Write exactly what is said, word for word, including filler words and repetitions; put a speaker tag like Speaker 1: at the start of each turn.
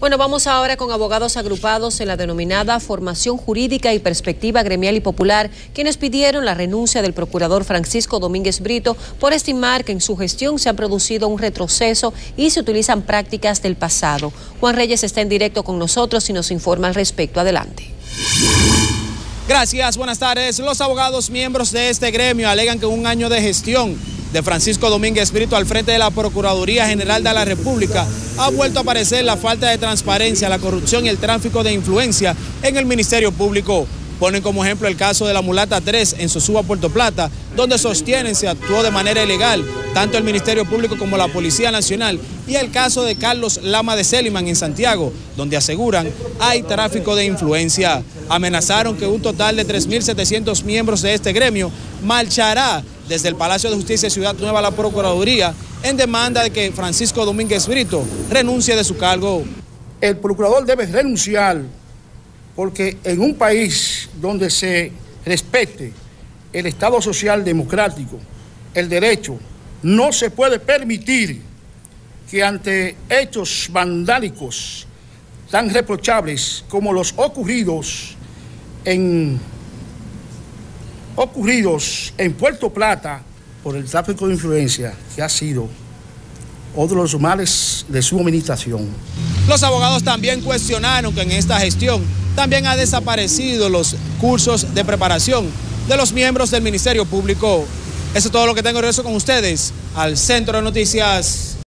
Speaker 1: Bueno, vamos ahora con abogados agrupados en la denominada Formación Jurídica y Perspectiva Gremial y Popular, quienes pidieron la renuncia del procurador Francisco Domínguez Brito por estimar que en su gestión se ha producido un retroceso y se utilizan prácticas del pasado. Juan Reyes está en directo con nosotros y nos informa al respecto. Adelante.
Speaker 2: Gracias, buenas tardes. Los abogados miembros de este gremio alegan que un año de gestión de Francisco Domínguez Brito al frente de la Procuraduría General de la República ha vuelto a aparecer la falta de transparencia, la corrupción y el tráfico de influencia en el Ministerio Público. Ponen como ejemplo el caso de la Mulata tres en Sosúa, Puerto Plata, donde sostienen se actuó de manera ilegal tanto el Ministerio Público como la Policía Nacional, y el caso de Carlos Lama de Celiman en Santiago, donde aseguran hay tráfico de influencia. Amenazaron que un total de tres mil setecientos miembros de este gremio marchará desde el Palacio de Justicia de Ciudad Nueva a la Procuraduría en demanda de que Francisco Domínguez Brito renuncie de su cargo.
Speaker 3: El procurador debe renunciar porque en un país donde se respete el Estado social democrático, el derecho, no se puede permitir que ante hechos vandálicos tan reprochables como los ocurridos en, ocurridos en Puerto Plata por el tráfico de influencia, que ha sido otro de los males de su administración.
Speaker 2: Los abogados también cuestionaron que en esta gestión también ha desaparecido los cursos de preparación de los miembros del Ministerio Público. Eso es todo lo que tengo. Regreso con ustedes al Centro de Noticias.